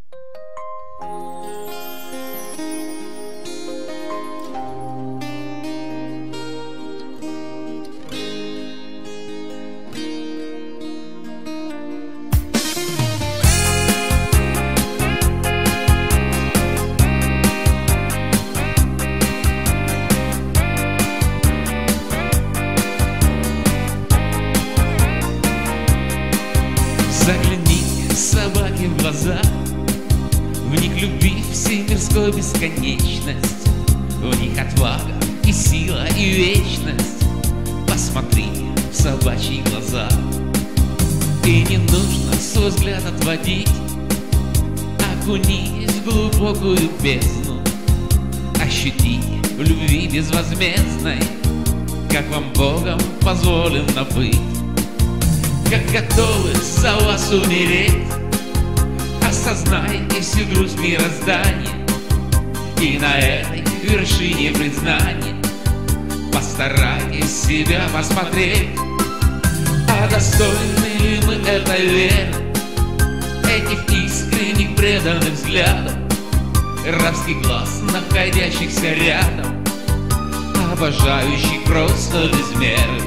Загляни собаке в глаза, в них любви всемирской бесконечность, в них отвага и сила и вечность. Посмотри в собачьи глаза, и не нужно свой взгляд отводить. Окунись в глубокую бездну, ощути в любви безвозмездной, как вам Богом позволено быть. Как готовы за вас умереть, осознайте всю грусть мироздания, и на этой вершине признания постарайтесь себя посмотреть. А достойны ли мы этой веры, этих искренних преданных взглядов, рабских глаз, находящихся рядом, обожающих просто без меры?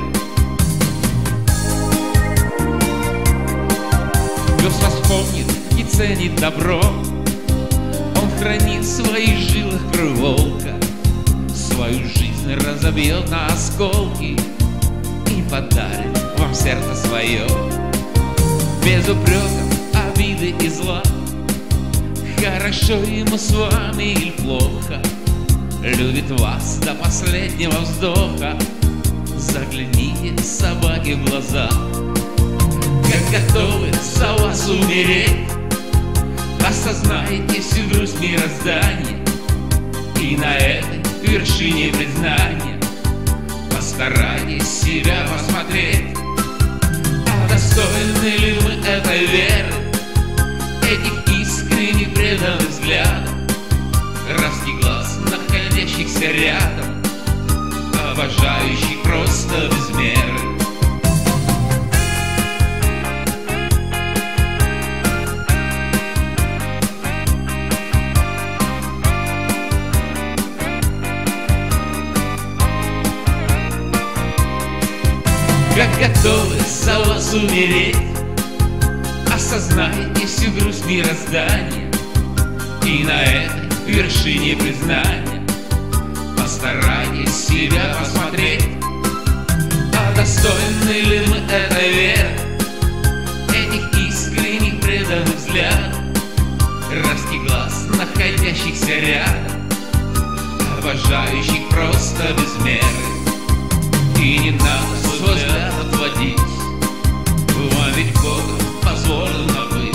Пес вспомнит и ценит добро, он хранит в своих жилах кровь волка, свою жизнь разобьет на осколки и подарит вам сердце свое. Без упреков, обиды и зла, хорошо ему с вами или плохо, любит вас до последнего вздоха. Загляните собаке в глаза, как готовы за вас умереть, осознайте всю грусть мироздания, и на этой вершине признания постарайтесь себя посмотреть. А достойны ли мы этой веры, этих искренних преданных взглядов, рабских глаз, находящихся рядом, обожающих просто без меры? Как готовы за вас умереть, осознайте всю грусть мироздания, и на этой вершине признания постарайтесь себя посмотреть. А достойны ли мы этой веры, этих искренних преданных взглядов, рабских глаз, находящихся рядом, обожающих просто без меры? И не надо свой взгляд отводить, вам ведь Богом позволено быть.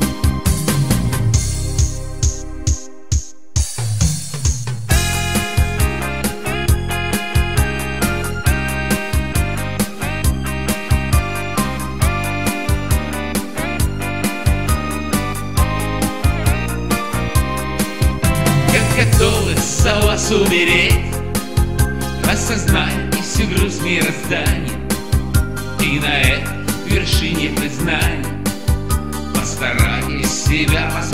Как готовы за вас умереть, осознайте всю грусть мироздания, и на этой вершине признания постарайтесь себя посмотреть.